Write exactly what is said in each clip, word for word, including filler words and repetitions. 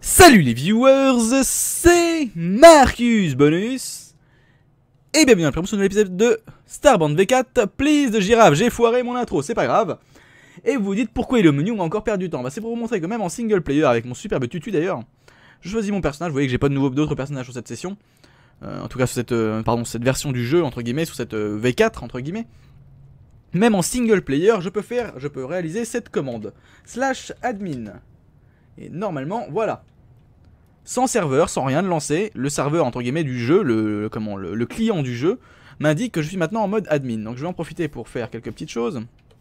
Salut les viewers, c'est Marcus Bonus et bienvenue dans la promotion de l'épisode de Starband V quatre, Please de Girafe. J'ai foiré mon intro, c'est pas grave. Et vous vous dites pourquoi il est au menu, on a encore perdu du temps. Bah c'est pour vous montrer que même en single player, avec mon superbe tutu d'ailleurs, je choisis mon personnage. Vous voyez que j'ai pas de nouveau d'autres personnages sur cette session. Euh, en tout cas sur cette, euh, pardon, cette version du jeu, entre guillemets, sur cette euh, V quatre, entre guillemets. Même en single player, je peux faire, je peux réaliser cette commande. Slash admin. Et normalement, voilà. Sans serveur, sans rien de lancer, le serveur entre guillemets du jeu, le, le, comment, le, le client du jeu, m'indique que je suis maintenant en mode admin. Donc je vais en profiter pour faire quelques petites choses.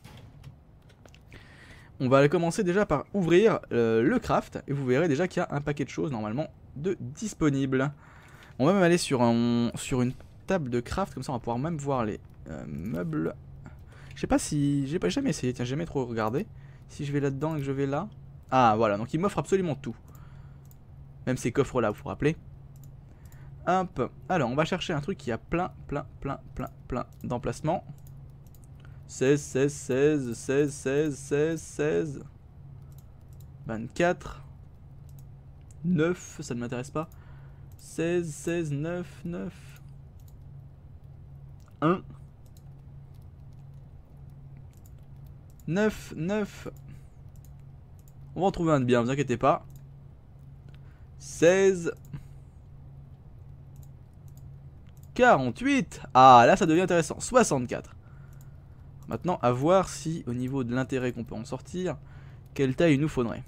On va commencer déjà par ouvrir euh, le craft. Et vous verrez déjà qu'il y a un paquet de choses normalement de disponibles. On va même aller sur, un, sur une table de craft, comme ça on va pouvoir même voir les euh, meubles. Je sais pas si... J'ai pas jamais essayé, tiens, j'ai jamais trop regardé. Si je vais là-dedans et que je vais là... Ah voilà, donc il m'offre absolument tout. Même ces coffres là, vous vous rappelez. Hop, alors on va chercher un truc qui a plein, plein, plein, plein, plein d'emplacements. seize, seize, seize, seize, seize, seize, seize. vingt-quatre. neuf, ça ne m'intéresse pas. seize, seize, neuf, neuf. un. neuf, neuf. On va en trouver un de bien, ne vous inquiétez pas. seize. quarante-huit. Ah, là ça devient intéressant. soixante-quatre. Maintenant, à voir si, au niveau de l'intérêt qu'on peut en sortir, quelle taille il nous faudrait.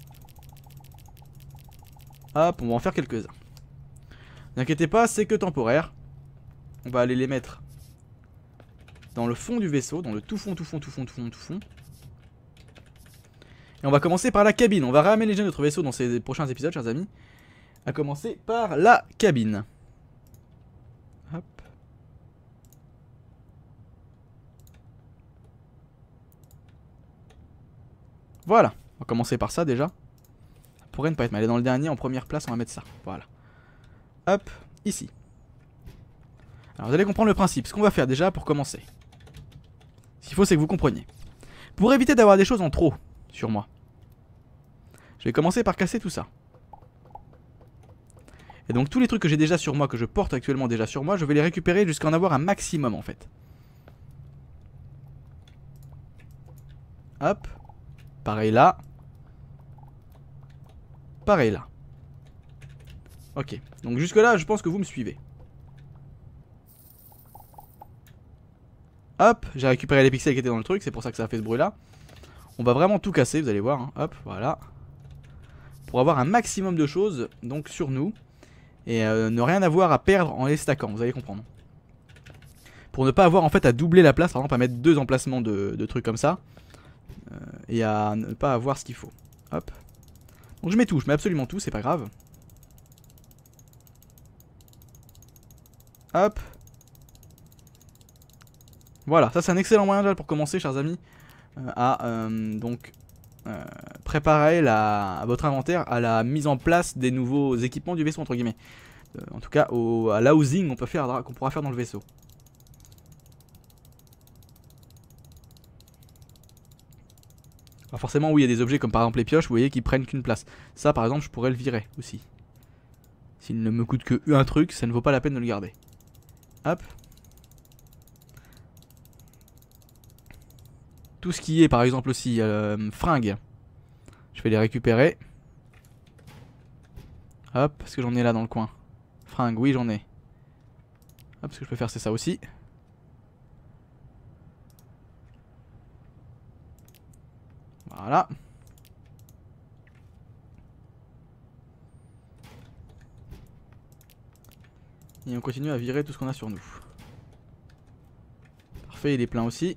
Hop, on va en faire quelques-uns. Ne vous inquiétez pas, c'est que temporaire. On va aller les mettre dans le fond du vaisseau, dans le tout fond, tout fond, tout fond, tout fond, tout fond. Et on va commencer par la cabine. On va réaménager notre vaisseau dans ces prochains épisodes, chers amis. A commencer par la cabine. Hop. Voilà. On va commencer par ça déjà. Ça pourrait ne pas être mal. Et dans le dernier, en première place, on va mettre ça. Voilà. Hop. Ici. Alors vous allez comprendre le principe. Ce qu'on va faire déjà pour commencer. Ce qu'il faut, c'est que vous compreniez. Pour éviter d'avoir des choses en trop sur moi, je vais commencer par casser tout ça. Et donc tous les trucs que j'ai déjà sur moi, que je porte actuellement déjà sur moi, je vais les récupérer jusqu'à en avoir un maximum en fait. Hop. Pareil là. Pareil là. Ok. Donc jusque là, je pense que vous me suivez. Hop. J'ai récupéré les pixels qui étaient dans le truc, c'est pour ça que ça a fait ce bruit là. On va vraiment tout casser, vous allez voir. Hein. Hop, voilà. Pour avoir un maximum de choses donc sur nous. Et euh, ne rien avoir à perdre en les stackant, vous allez comprendre. Pour ne pas avoir en fait à doubler la place, par exemple à mettre deux emplacements de, de trucs comme ça. Euh, et à ne pas avoir ce qu'il faut. Hop. Donc je mets tout, je mets absolument tout, c'est pas grave. Hop. Voilà, ça c'est un excellent moyen déjà pour commencer, chers amis. Euh, à euh, donc euh, préparer la, votre inventaire à la mise en place des nouveaux équipements du vaisseau, entre guillemets. Euh, en tout cas, au, à l'housing qu'on peut faire, qu'on pourra faire dans le vaisseau. Alors forcément, oui, il y a des objets comme par exemple les pioches, vous voyez, qui prennent qu'une place. Ça, par exemple, je pourrais le virer aussi. S'il ne me coûte que un truc, ça ne vaut pas la peine de le garder. Hop. Tout ce qui est, par exemple aussi, euh, fringues. Je vais les récupérer. Hop, parce que j'en ai là dans le coin. Fringues, oui, j'en ai. Hop, ce que je peux faire, c'est ça aussi. Voilà. Et on continue à virer tout ce qu'on a sur nous. Parfait, il est plein aussi.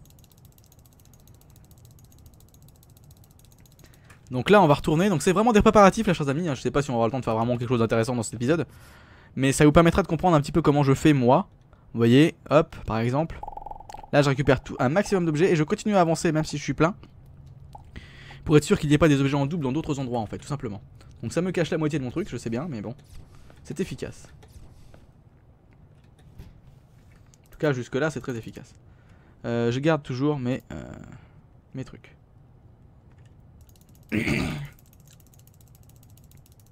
Donc là on va retourner, donc c'est vraiment des préparatifs là chers amis, je sais pas si on va avoir le temps de faire vraiment quelque chose d'intéressant dans cet épisode. Mais ça vous permettra de comprendre un petit peu comment je fais moi. Vous voyez, hop, par exemple. Là je récupère tout, un maximum d'objets et je continue à avancer même si je suis plein. Pour être sûr qu'il n'y ait pas des objets en double dans d'autres endroits en fait, tout simplement. Donc ça me cache la moitié de mon truc, je sais bien, mais bon. C'est efficace. En tout cas jusque là c'est très efficace. Euh, je garde toujours mes, euh, mes trucs.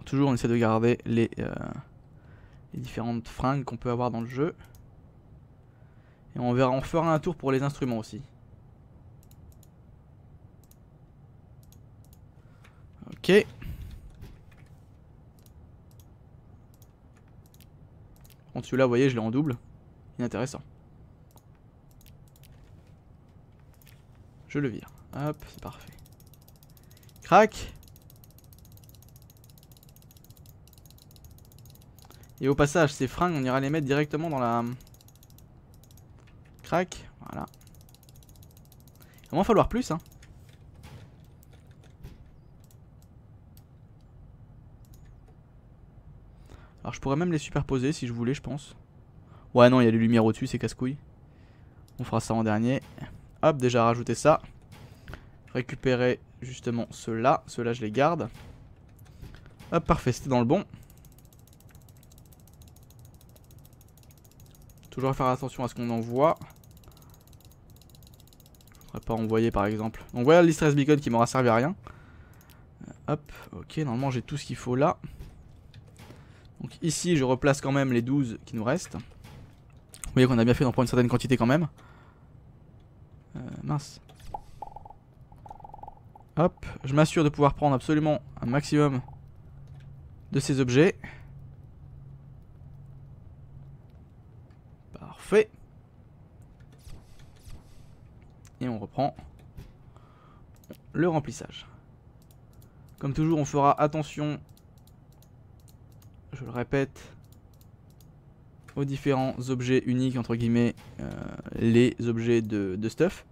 Toujours on essaie de garder les, euh, les différentes fringues qu'on peut avoir dans le jeu. Et on verra, on fera un tour pour les instruments aussi. Ok. Bon, celui-là, vous voyez, je l'ai en double. Inintéressant. Je le vire. Hop, c'est parfait. Crac. Et au passage, ces fringues, on ira les mettre directement dans la... Crac. Voilà. Il va m'en falloir plus, hein. Alors je pourrais même les superposer si je voulais, je pense. Ouais, non, il y a les lumières au-dessus, c'est casse-couille. On fera ça en dernier. Hop, déjà rajouter ça. Récupérer justement ceux-là. Ceux-là, je les garde. Hop, parfait, c'était dans le bon. Toujours faire attention à ce qu'on envoie. Je ne voudrais pas envoyer par exemple. Donc voilà le distress beacon qui m'aura servi à rien. Hop, ok, normalement j'ai tout ce qu'il faut là. Donc ici je replace quand même les douze qui nous restent. Vous voyez qu'on a bien fait d'en prendre une certaine quantité quand même. Euh, mince. Hop, je m'assure de pouvoir prendre absolument un maximum de ces objets. Parfait. Et on reprend le remplissage. Comme toujours, on fera attention, je le répète, aux différents objets uniques, entre guillemets, euh, les objets de, de stuff.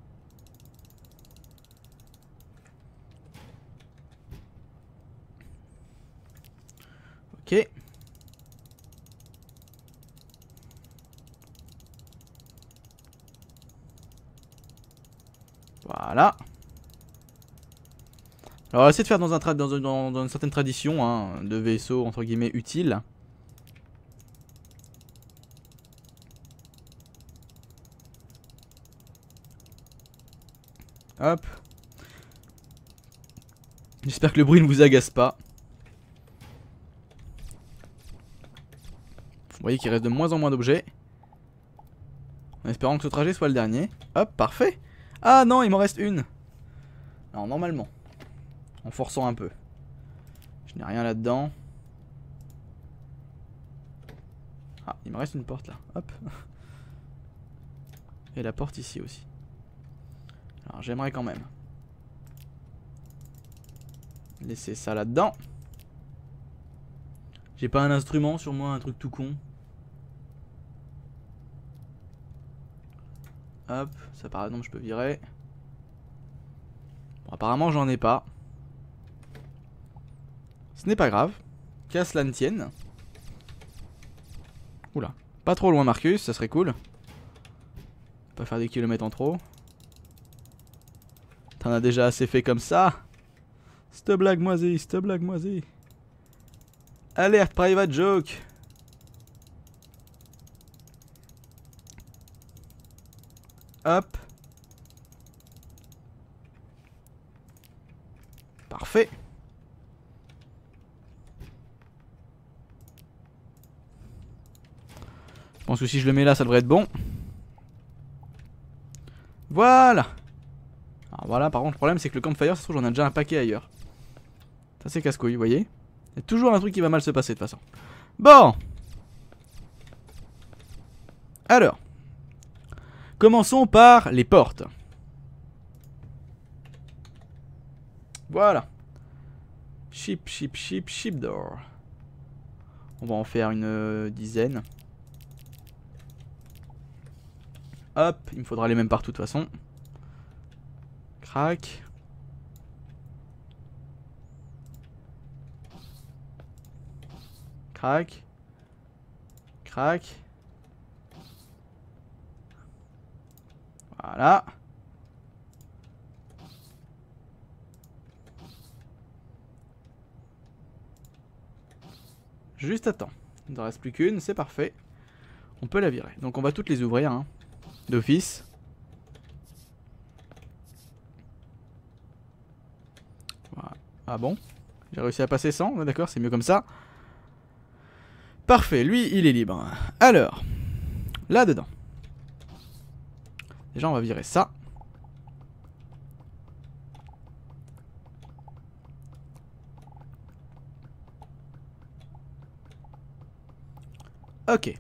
Ok. Voilà. Alors on va essayer de faire dans, un tra dans, dans, dans une certaine tradition hein, de vaisseau entre guillemets utile. Hop. J'espère que le bruit ne vous agace pas. Vous voyez qu'il reste de moins en moins d'objets. En espérant que ce trajet soit le dernier. Hop, parfait. Ah non, il m'en reste une. Alors normalement. En forçant un peu. Je n'ai rien là-dedans. Ah, il me reste une porte là. Hop. Et la porte ici aussi. Alors j'aimerais quand même laisser ça là-dedans. J'ai pas un instrument sur moi, un truc tout con. Hop, ça par exemple je peux virer. Bon, apparemment j'en ai pas. Ce n'est pas grave. Qu'à cela ne tienne. Oula. Pas trop loin Marcus, ça serait cool. Pas faire des kilomètres en trop. T'en as déjà assez fait comme ça. Cette blague moisie, cette blague moisie. Alerte private joke. Hop. Parfait. Je pense que si je le mets là, ça devrait être bon. Voilà. Alors voilà, par contre, le problème, c'est que le campfire, ça se trouve, j'en ai déjà un paquet ailleurs. Ça, c'est casse-couille, vous voyez. Il y a toujours un truc qui va mal se passer, de toute façon. Bon. Alors. Commençons par les portes. Voilà. Ship, ship, ship, ship door. On va en faire une euh, dizaine. Hop, il me faudra les mêmes partout de toute façon. Crac. Crac. Crac. Voilà. Juste à temps. Il ne reste plus qu'une, c'est parfait. On peut la virer. Donc on va toutes les ouvrir hein, d'office. Voilà. Ah bon? J'ai réussi à passer sans, d'accord, c'est mieux comme ça. Parfait, lui il est libre. Alors, là-dedans. Déjà on va virer ça. Ok.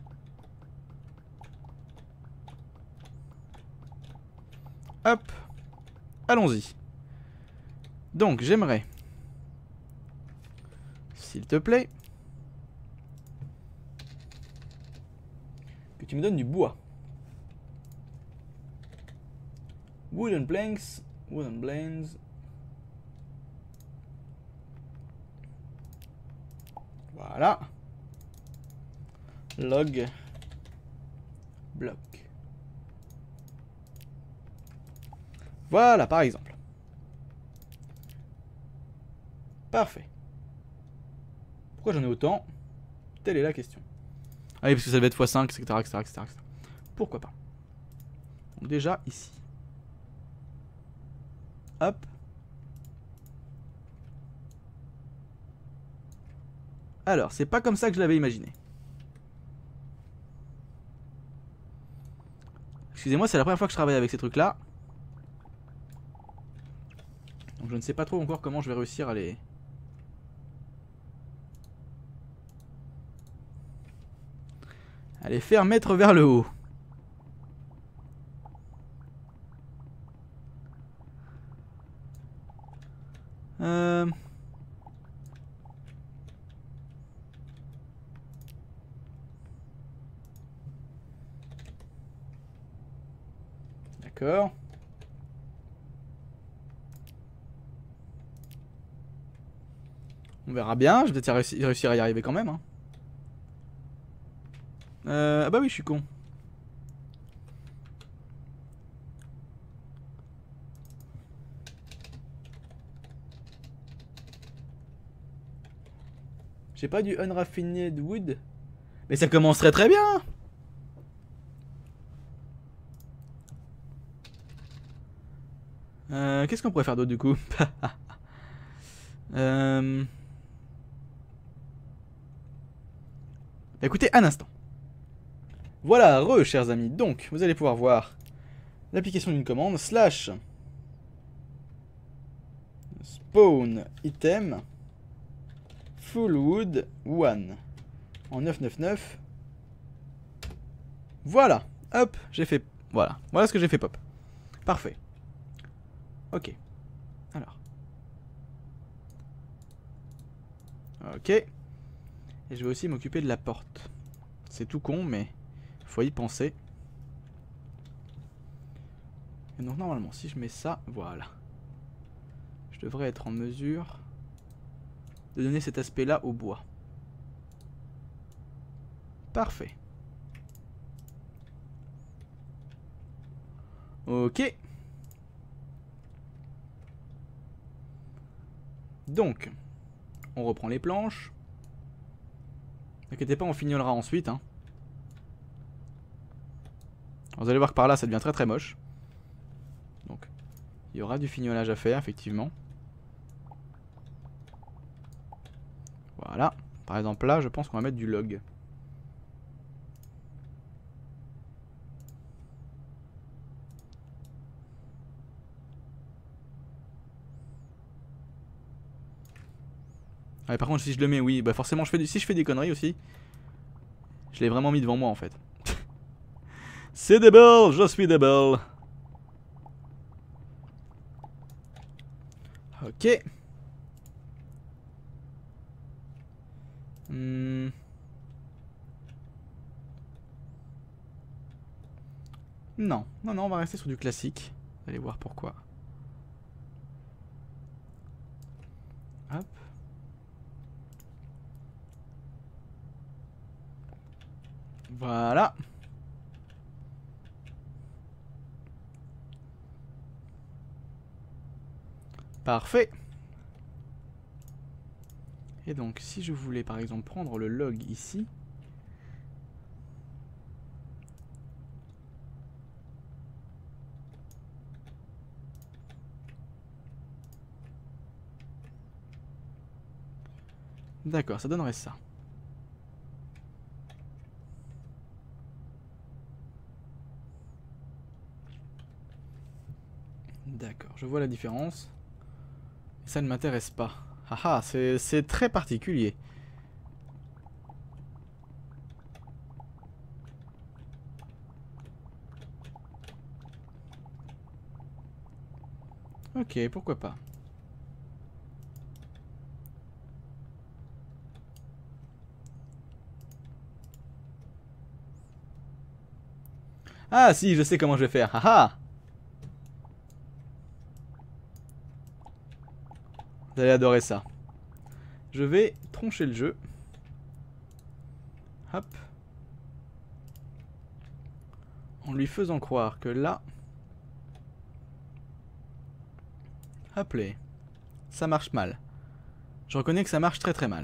Hop. Allons-y. Donc j'aimerais, s'il te plaît, que tu me donnes du bois. Wooden planks, wooden blends. Voilà. Log. Bloc. Voilà, par exemple. Parfait. Pourquoi j'en ai autant? Telle est la question. Ah oui, parce que ça devait être fois cinq, et cetera, et cetera, et cetera. Pourquoi pas? Donc déjà, ici. Hop. Alors, c'est pas comme ça que je l'avais imaginé. Excusez-moi, c'est la première fois que je travaille avec ces trucs-là. Donc je ne sais pas trop encore comment je vais réussir à les... à les faire mettre vers le haut. Euh... D'accord. On verra bien, je vais peut-être réussir, réussir à y arriver quand même. Hein. Euh... Ah bah oui, je suis con. J'ai pas du unraffined wood. Mais ça commencerait très bien. Euh, Qu'est-ce qu'on pourrait faire d'autre du coup? euh... Écoutez, un instant. Voilà, re, chers amis. Donc, vous allez pouvoir voir l'application d'une commande slash spawn item full wood one en neuf neuf neuf. Voilà, hop, j'ai fait... Voilà, voilà ce que j'ai fait pop. Parfait. Ok. Alors. Ok. Et je vais aussi m'occuper de la porte. C'est tout con, mais faut y penser. Et donc normalement, si je mets ça, voilà. Je devrais être en mesure de donner cet aspect-là au bois. Parfait. Ok. Donc, on reprend les planches. N'inquiétez pas, on fignolera ensuite. Hein. Vous allez voir que par là, ça devient très très moche. Donc, il y aura du fignolage à faire, effectivement. Voilà. Par exemple, là, je pense qu'on va mettre du log. Ah, par contre, si je le mets, oui, bah forcément, je fais du... si je fais des conneries aussi, je l'ai vraiment mis devant moi en fait. C'est débile, je suis débile. Ok. Hmm. Non, non, non, on va rester sur du classique. Allez voir pourquoi. Hop. Voilà. Parfait. Et donc, si je voulais par exemple prendre le log ici. D'accord, ça donnerait ça. D'accord, je vois la différence. Ça ne m'intéresse pas. Haha, c'est très particulier. Ok, pourquoi pas. Ah si, je sais comment je vais faire. Haha. Vous allez adorer ça. Je vais troncher le jeu. Hop. En lui faisant croire que là... Hop là. Ça marche mal. Je reconnais que ça marche très très mal.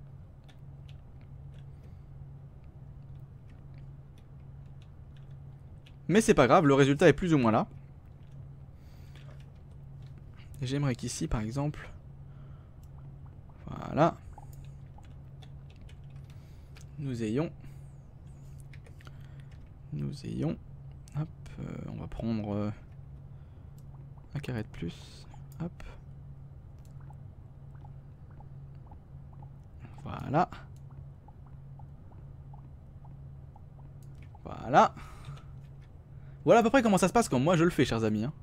Mais c'est pas grave, le résultat est plus ou moins là. J'aimerais qu'ici, par exemple... Voilà. Nous ayons... Nous ayons... Hop, euh, on va prendre... Euh, un carré de plus. Hop. Voilà. Voilà. Voilà à peu près comment ça se passe quand moi je le fais, chers amis. Hein.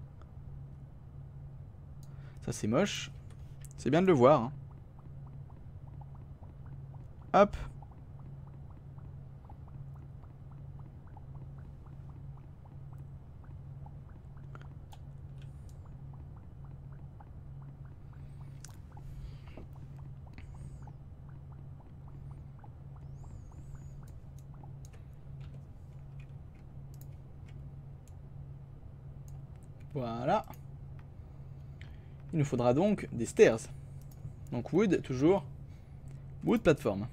Ça c'est moche. C'est bien de le voir. Hein. Hop. Voilà. Il nous faudra donc des stairs. Donc wood, toujours. Wood plateforme.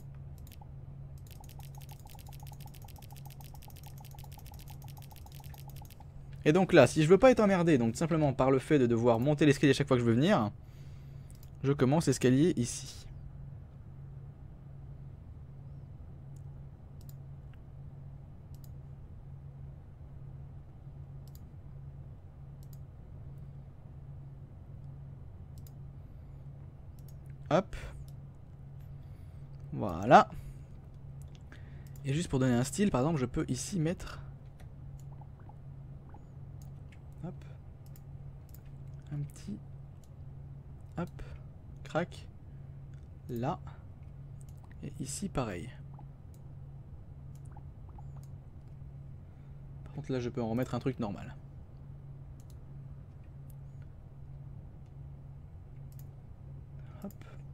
Et donc là, si je veux pas être emmerdé, donc simplement par le fait de devoir monter l'escalier à chaque fois que je veux venir, je commence l'escalier ici. Hop. Voilà. Et juste pour donner un style, par exemple, je peux ici mettre... Hop. Un petit... Hop. Crac. Là. Et ici, pareil. Par contre, là, je peux en remettre un truc normal. Hop.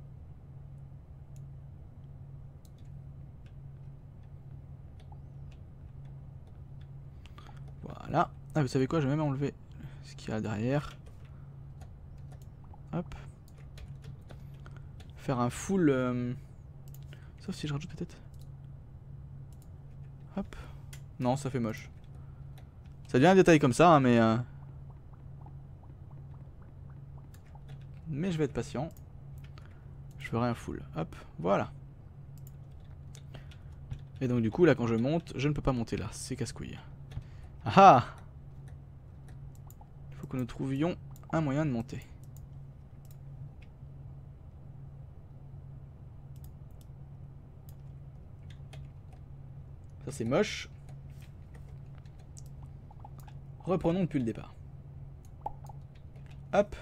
Voilà. Ah, vous savez quoi, je vais même enlever ce qu'il y a derrière. Hop. Faire un full... Euh... Sauf si je rajoute peut-être... Hop. Non, ça fait moche. Ça devient un détail comme ça, hein, mais... Euh... Mais je vais être patient. Je ferai un full. Hop, voilà. Et donc du coup, là, quand je monte, je ne peux pas monter là. C'est casse-couille. Ah ah! Il faut que nous trouvions un moyen de monter. Ça, c'est moche. Reprenons depuis le départ. Hop.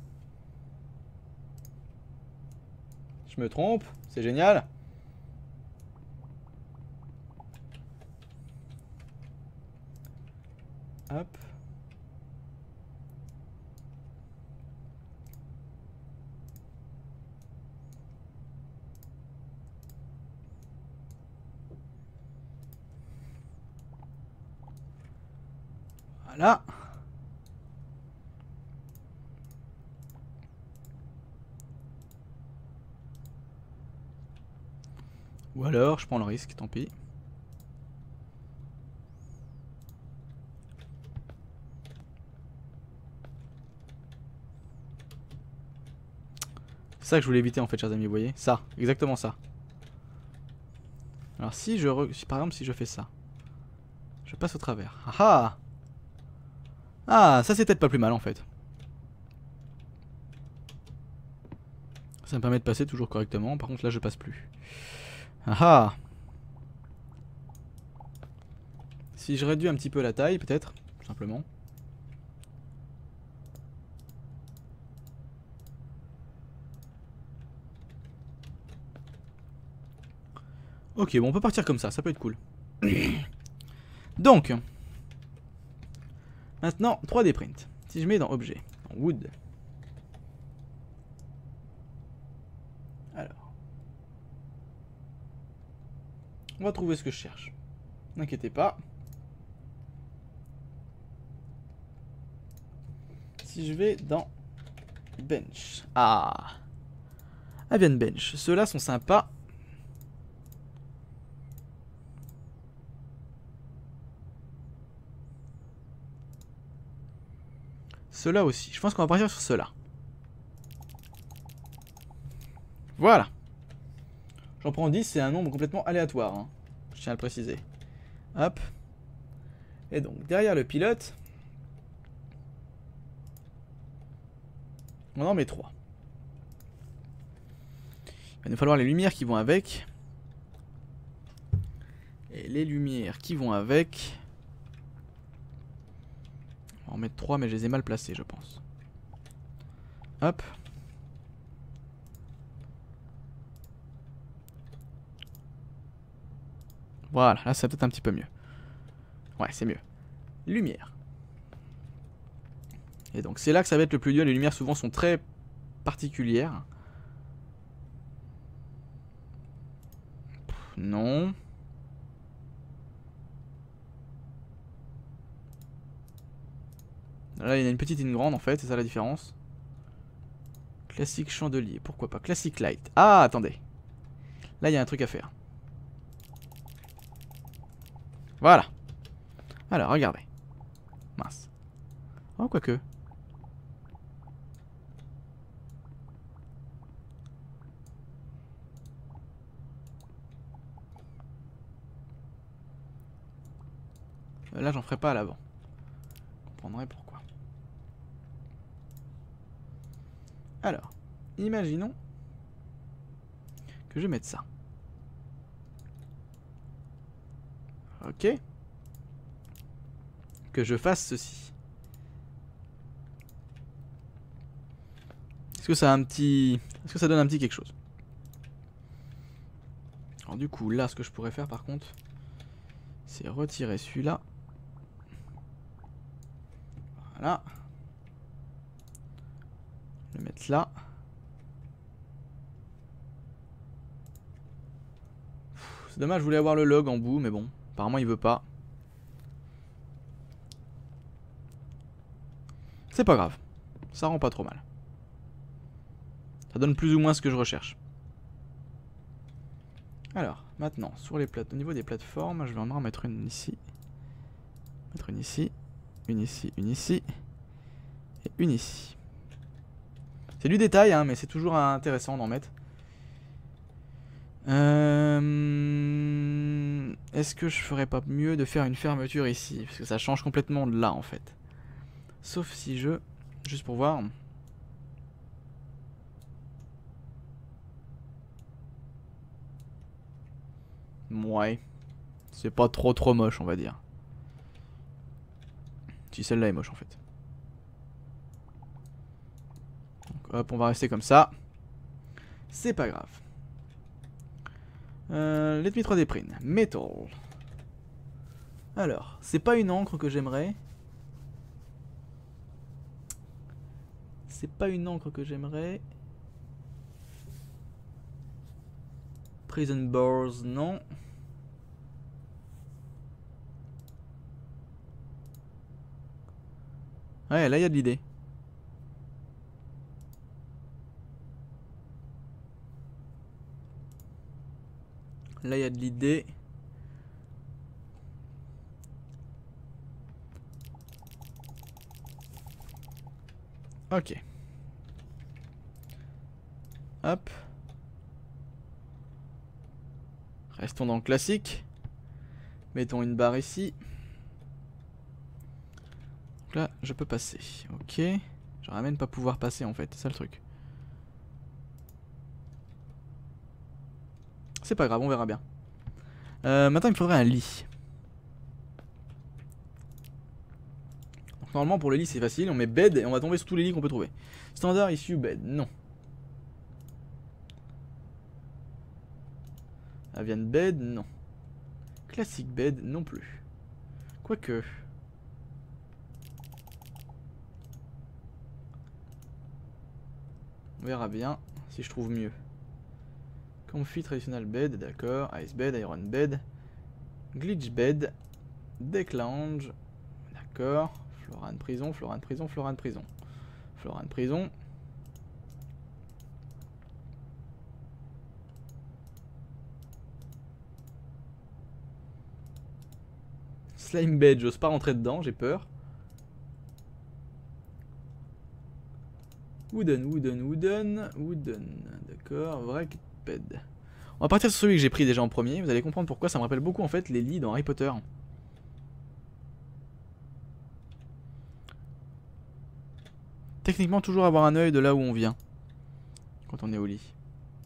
Je me trompe, c'est génial. Hop. Voilà. Ou alors, je prends le risque, tant pis. C'est ça que je voulais éviter en fait, chers amis, vous voyez. Ça, exactement ça. Alors si je... Re... Si, par exemple, si je fais ça. Je passe au travers. Ah ah. Ah, ça c'est peut-être pas plus mal en fait. Ça me permet de passer toujours correctement. Par contre là je passe plus. Ah ah. Si je réduis un petit peu la taille peut-être, tout simplement. Ok, bon on peut partir comme ça, ça peut être cool. Donc, maintenant trois D print. Si je mets dans objet, dans wood. Alors. On va trouver ce que je cherche. N'inquiétez pas. Si je vais dans bench. Ah. Avian bench. Ceux-là sont sympas. Ceux-là aussi. Je pense qu'on va partir sur ceux-là. Voilà. J'en prends dix, c'est un nombre complètement aléatoire. Hein. Je tiens à le préciser. Hop. Et donc, derrière le pilote, on en met trois. Il va nous falloir les lumières qui vont avec. Et les lumières qui vont avec... On va en mettre trois, mais je les ai mal placés, je pense. Hop. Voilà, là c'est peut-être un petit peu mieux. Ouais, c'est mieux. Lumière. Et donc c'est là que ça va être le plus dur. Les lumières souvent sont très particulières. Pff, non. Là il y a une petite et une grande en fait, c'est ça la différence. Classique chandelier, pourquoi pas. Classic light. Ah, attendez. Là il y a un truc à faire. Voilà. Alors, regardez. Mince. Oh, quoique. Là, j'en ferai pas à l'avant. Vous comprendrez pourquoi. Alors, imaginons que je mette ça. Ok. Que je fasse ceci. Est-ce que ça a un petit... Est-ce que ça donne un petit quelque chose? Alors du coup, là, ce que je pourrais faire par contre, c'est retirer celui-là. Voilà. Le mettre là. C'est dommage, je voulais avoir le log en bout, mais bon, apparemment il veut pas. C'est pas grave, ça rend pas trop mal. Ça donne plus ou moins ce que je recherche. Alors, maintenant, sur les plate... au niveau des plateformes, je vais en mettre une ici. Mettre une ici, une ici, une ici, et une ici. C'est du détail, hein, mais c'est toujours intéressant d'en mettre. Euh... Est-ce que je ferais pas mieux de faire une fermeture ici? Parce que ça change complètement de là, en fait. Sauf si je... Juste pour voir... Ouais. C'est pas trop trop moche, on va dire. Si celle-là est moche, en fait. Donc, hop, on va rester comme ça. C'est pas grave. Euh, let me trois D print. Metal. Alors, c'est pas une encre que j'aimerais. C'est pas une encre que j'aimerais. Prison Bars, non. Ouais, là il y a de l'idée. Là il y a de l'idée. Ok. Hop. Restons dans le classique. Mettons une barre ici. Donc là, je peux passer. Ok. J'aurais même pas pouvoir passer en fait, c'est ça le truc. C'est pas grave, on verra bien. Euh, maintenant, il me faudrait un lit. Donc, normalement, pour le lit, c'est facile. On met bed et on va tomber sur tous les lits qu'on peut trouver. Standard issue bed, non. Avian bed, non. Classic bed, non plus. Quoique. On verra bien si je trouve mieux. Comfy traditional bed, d'accord. Ice bed, iron bed. Glitch bed. Deck lounge. D'accord. Floran prison, Floran prison, Floran prison. Floran prison. Slime bed, j'ose pas rentrer dedans, j'ai peur. Wooden, wooden, wooden, wooden. D'accord, vrai bed. On va partir sur celui que j'ai pris déjà en premier. Vous allez comprendre pourquoi ça me rappelle beaucoup en fait les lits dans Harry Potter. Techniquement, toujours avoir un œil de là où on vient quand on est au lit.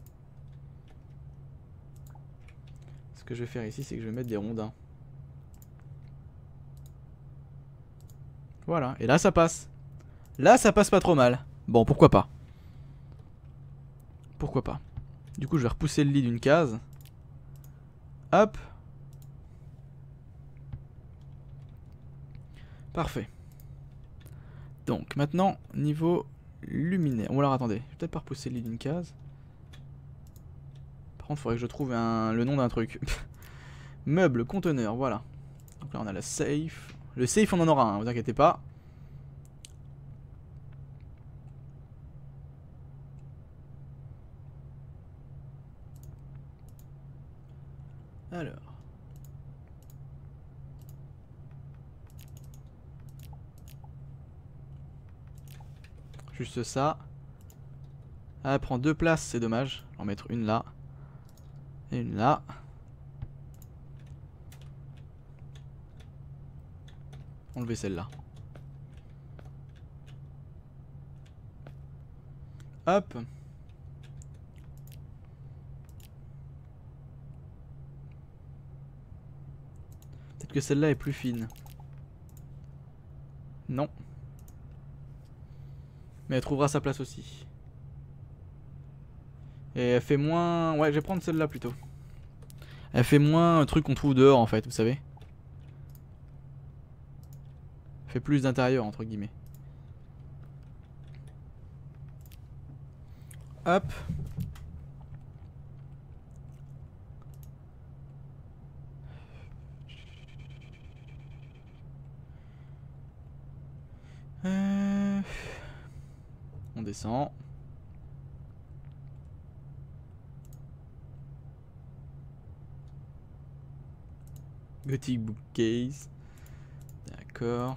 Ce que je vais faire ici, c'est que je vais mettre des rondins. Voilà, et là ça passe. Là ça passe pas trop mal. Bon, pourquoi pas. Pourquoi pas. Du coup, je vais repousser le lit d'une case. Hop. Parfait. Donc, maintenant, niveau luminaire. Ou alors, attendez. Je vais peut-être pas repousser le lit d'une case. Par contre, il faudrait que je trouve un, le nom d'un truc. Meuble, conteneur, voilà. Donc là, on a la safe. Le safe, on en aura un, vous inquiétez pas. Alors. Juste ça. Ah, elle prend deux places, c'est dommage. Je vais en mettre une là. Et une là. Enlever celle-là. Hop. Peut-être que celle-là est plus fine. Non. Mais elle trouvera sa place aussi. Et elle fait moins... Ouais, je vais prendre celle-là plutôt. Elle fait moins un truc qu'on trouve dehors en fait, vous savez. Elle fait plus d'intérieur entre guillemets. Hop. Euh... On descend. Gothic bookcase. D'accord.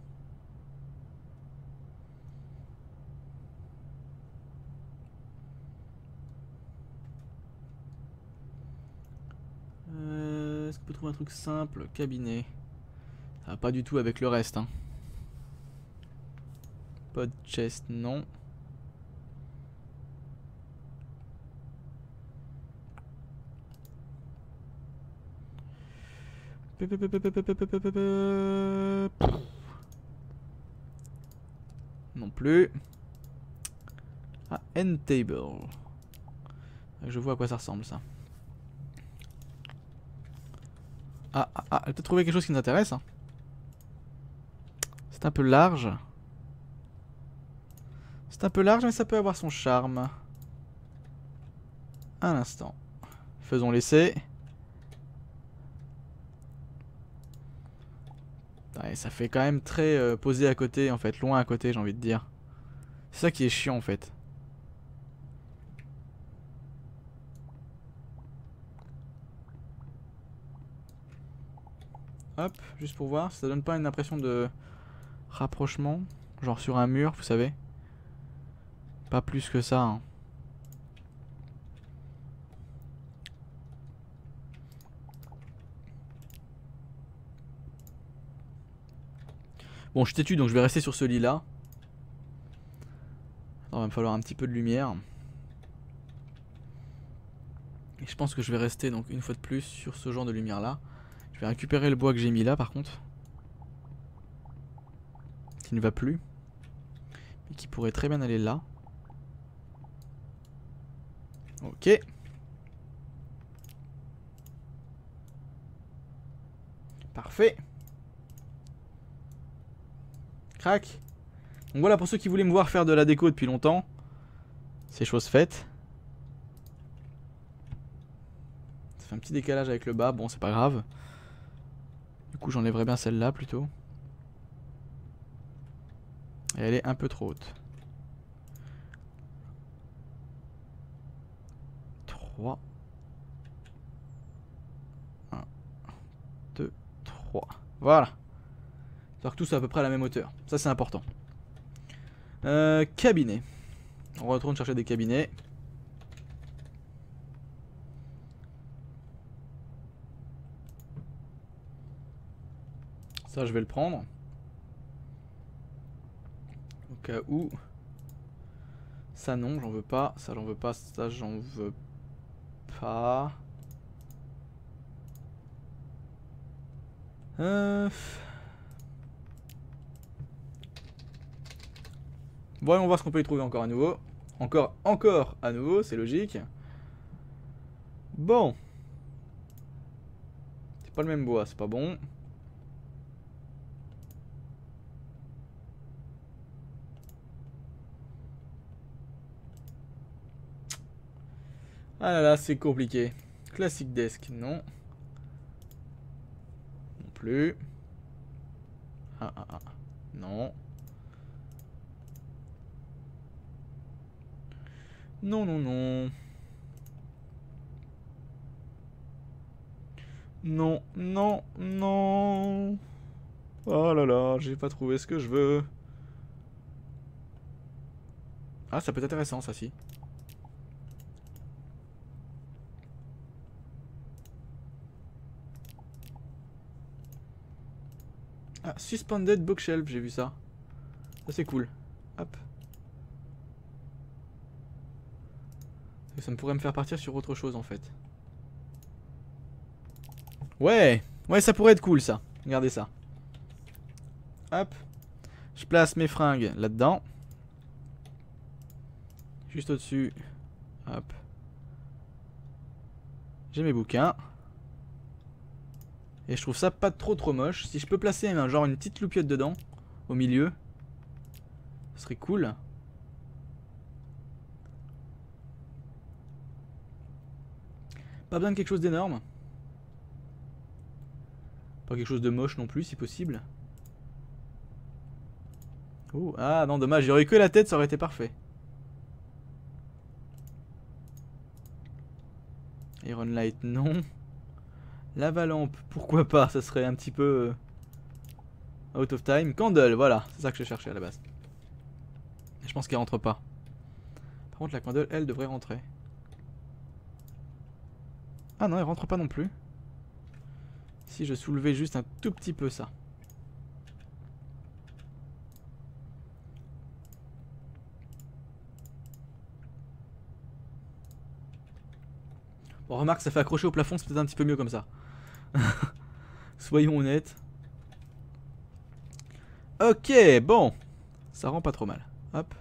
Euh, Est-ce qu'on peut trouver un truc simple? Cabinet. Ça va pas du tout avec le reste. Hein. Pod chest, non. Non plus. Ah, end table. Je vois à quoi ça ressemble ça. Ah, ah, ah, elle peut trouver quelque chose qui nous intéresse. Hein. C'est un peu large. C'est un peu large, mais ça peut avoir son charme. Un instant. Faisons l'essai. Ouais, ça fait quand même très euh, posé à côté, en fait. Loin à côté, j'ai envie de dire. C'est ça qui est chiant, en fait. Hop, juste pour voir, ça donne pas une impression de rapprochement, genre sur un mur, vous savez. Pas plus que ça. Hein. Bon, je suis têtu donc je vais rester sur ce lit là. Il va me falloir un petit peu de lumière. Et je pense que je vais rester donc une fois de plus sur ce genre de lumière là. Je vais récupérer le bois que j'ai mis là par contre. Qui ne va plus. Et qui pourrait très bien aller là. Ok. Parfait. Crac. Donc voilà pour ceux qui voulaient me voir faire de la déco depuis longtemps. C'est chose faite. Ça fait un petit décalage avec le bas. Bon, c'est pas grave. Du coup, j'enlèverai bien celle-là plutôt. Et elle est un peu trop haute. trois. un, deux, trois. Voilà. C'est-à-dire que tout c'est à peu près à la même hauteur. Ça, c'est important. Euh, cabinet. On retourne chercher des cabinets. Ça, je vais le prendre. Au cas où. Ça, non, j'en veux pas. Ça, j'en veux pas. Ça, j'en veux pas. Euh... Voyons voir ce qu'on peut y trouver encore à nouveau. Encore, encore à nouveau, c'est logique. Bon. C'est pas le même bois, c'est pas bon. Ah là là, c'est compliqué. Classic desk, non. Non plus. Ah ah ah. Non. Non, non, non. Non, non, non. Oh là là, j'ai pas trouvé ce que je veux. Ah, ça peut être intéressant, ça, si. Ah, Suspended Bookshelf, j'ai vu ça. Ça, c'est cool. Hop. Ça me pourrait me faire partir sur autre chose, en fait. Ouais, ouais, ça pourrait être cool, ça. Regardez ça. Hop. Je place mes fringues là-dedans. Juste au-dessus. Hop. J'ai mes bouquins. Et je trouve ça pas trop trop moche. Si je peux placer un genre une petite loupiote dedans, au milieu, ce serait cool. Pas besoin de quelque chose d'énorme. Pas quelque chose de moche non plus si possible. Oh, ah non, dommage, j'aurais eu que la tête, ça aurait été parfait. Iron Light, non. Lava lampe, pourquoi pas, ça serait un petit peu euh, out of time. Candle, voilà, c'est ça que je cherchais à la base. Et je pense qu'elle rentre pas. Par contre, la candle, elle devrait rentrer. Ah non, elle rentre pas non plus. Si je soulevais juste un tout petit peu ça. Bon, remarque, ça fait accrocher au plafond, c'est peut-être un petit peu mieux comme ça. Soyons honnêtes. Ok, bon. Ça rend pas trop mal. Hop.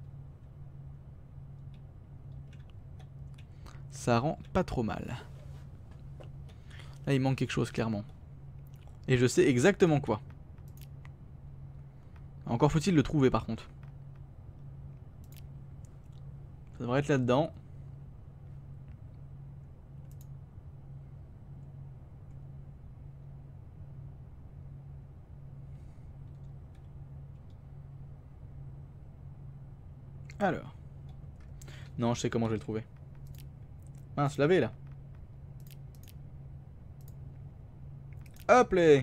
Ça rend pas trop mal. Là, il manque quelque chose, clairement. Et je sais exactement quoi. Encore faut-il le trouver, par contre. Ça devrait être là-dedans. Alors. Non, je sais comment je vais le trouver. Mince, laver là. Hop là.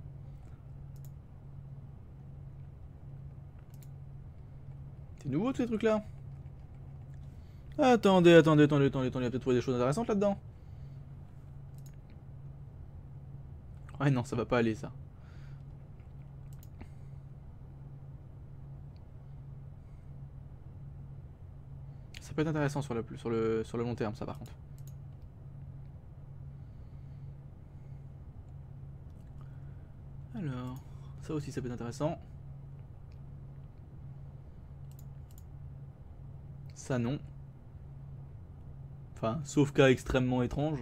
C'est nouveau tous ces trucs là. Attendez, attendez, attendez, attendez, attendez, il va peut-être trouver des choses intéressantes là-dedans. Ouais non, ça va pas aller ça. Ça peut être intéressant sur le, sur le, sur le long terme, ça par contre. Alors, ça aussi ça peut être intéressant. Ça non. Enfin, sauf cas extrêmement étrange.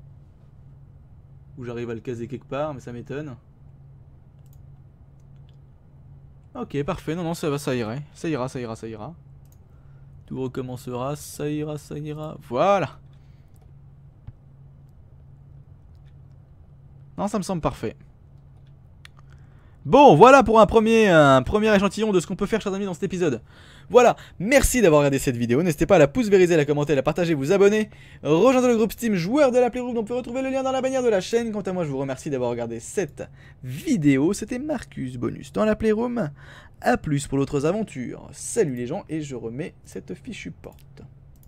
Où j'arrive à le caser quelque part, mais ça m'étonne. Ok, parfait. Non, non, ça va, ça irait. Ça ira, ça ira, ça ira. Tout recommencera, ça ira, ça ira. Voilà. Non, ça me semble parfait. Bon, voilà pour un premier, un premier échantillon de ce qu'on peut faire, chers amis, dans cet épisode. Voilà, merci d'avoir regardé cette vidéo. N'hésitez pas à la pouce vériser, la commenter, la partager, vous abonner. Rejoindre le groupe Steam joueur de la Playroom, dont vous pouvez retrouver le lien dans la bannière de la chaîne. Quant à moi, je vous remercie d'avoir regardé cette vidéo. C'était Marcus Bonus dans la Playroom. A plus pour d'autres aventures. Salut les gens, et je remets cette fichue porte.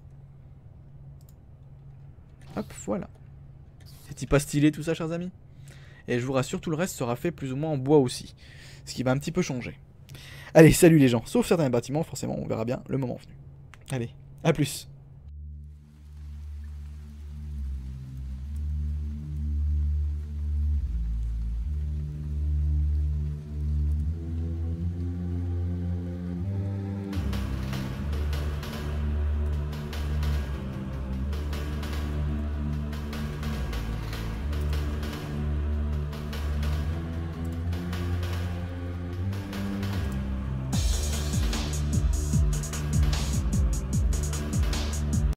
Hop, voilà. C'est-il pas stylé tout ça, chers amis? Et je vous rassure, tout le reste sera fait plus ou moins en bois aussi. Ce qui va un petit peu changer. Allez, salut les gens. Sauf certains bâtiments, forcément, on verra bien le moment venu. Allez, à plus.